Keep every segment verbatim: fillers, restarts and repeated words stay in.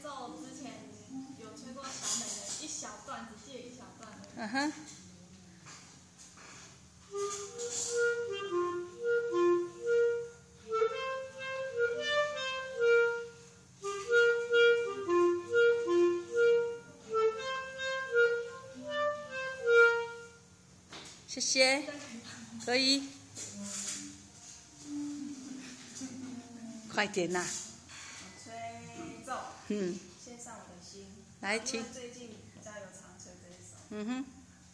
奏之前有吹过小美的一小段，只借一小段而已。 嗯哼。谢谢，可以。快点呐、啊！ 吹奏。 嗯。 献上我的心。 来，请。 最近比较有常吹这一首。 嗯哼。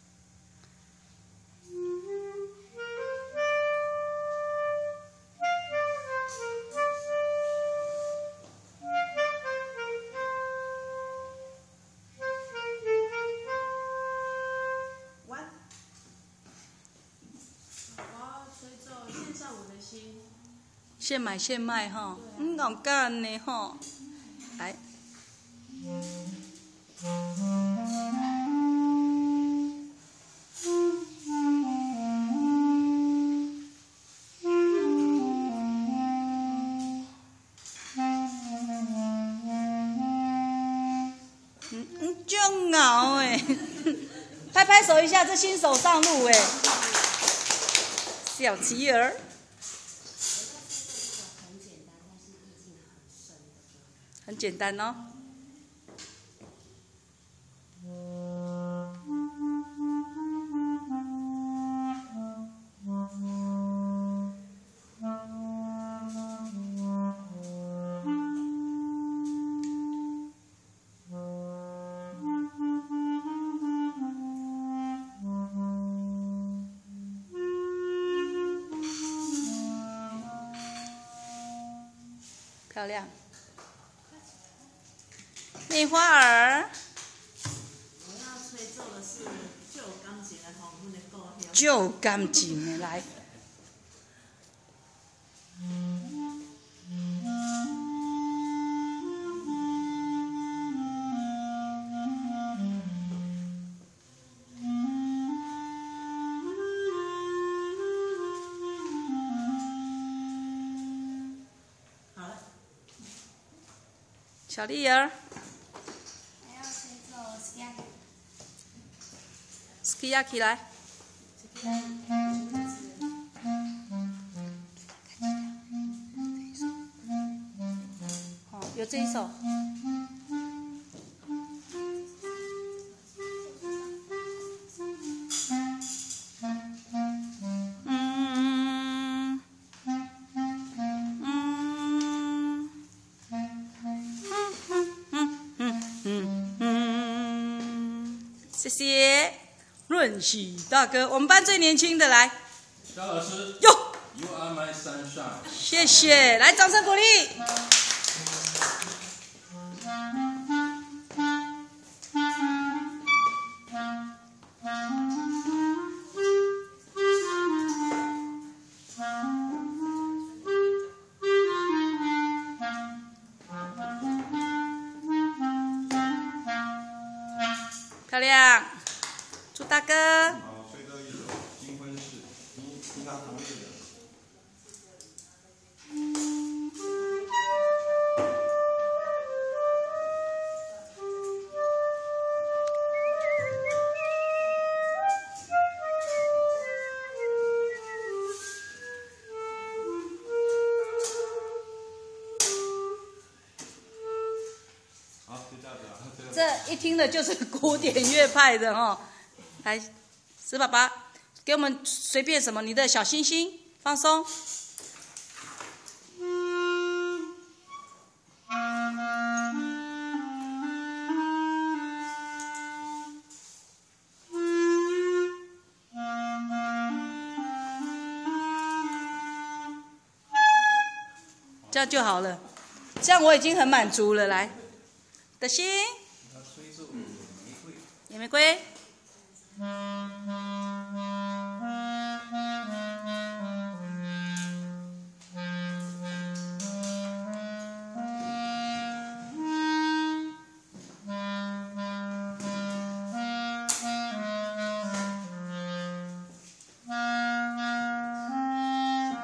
现买现卖哈，嗯，好干呢哈，来。嗯嗯，真好哎，拍拍手一下，这新手上路哎，小琪儿。很简单哦。漂亮。梅花儿。 我要吹奏的是旧钢琴的红阮的故乡。 旧钢琴的来。 好了。 小丽儿。Sukiyaki 来，好，有这一首。嗯嗯嗯嗯，谢谢。润喜大哥，我们班最年轻的来。 肖老师。 哟。 You are my sunshine。 谢谢，来，掌声鼓励。漂亮。祝大哥。 好，吹奏一首《金婚式》，你你看行列的。好，就这样子啊。 这一听的就是古典乐派的哦。来，石爸爸，给我们随便什么，你的小星星，放松。这样就好了，这样我已经很满足了。来，的心，野玫瑰。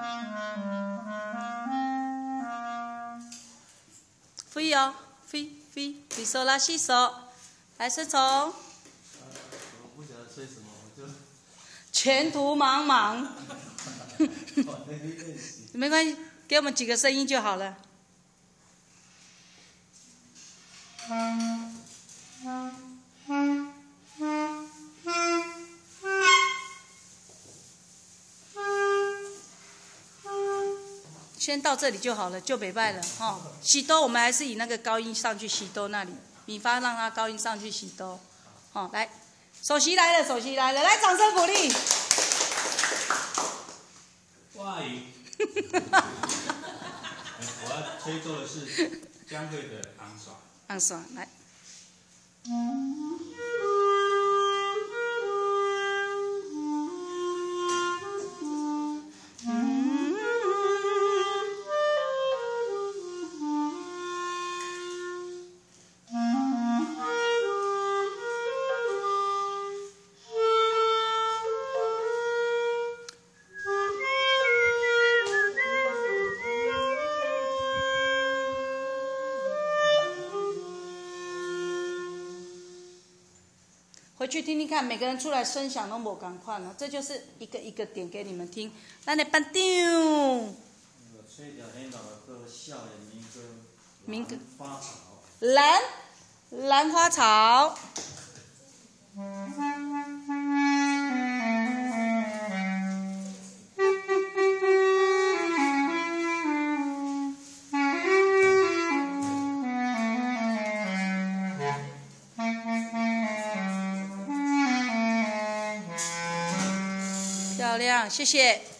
飞哦，飞。 飞飞手拉西手，来伸手， 我不晓得吹什么，我就前途茫茫。 往那边练习。 没关系，给我们几个声音就好了。先到这里就好了，就北拜了哦。喜哆我们还是以那个高音上去，喜哆那里，米发让它高音上去，喜哆。哦，来，首席来了，首席来了，来，掌声鼓励。 哇咦！我要吹奏的是江蕙的《昂耍》。 昂耍，来。回去听听看，每个人出来分享都无同款了，这就是一个一个点给你们听。咱的班长， 吹条很老的歌，校园民歌， 民歌兰花草。 兰兰花草。漂亮，谢谢。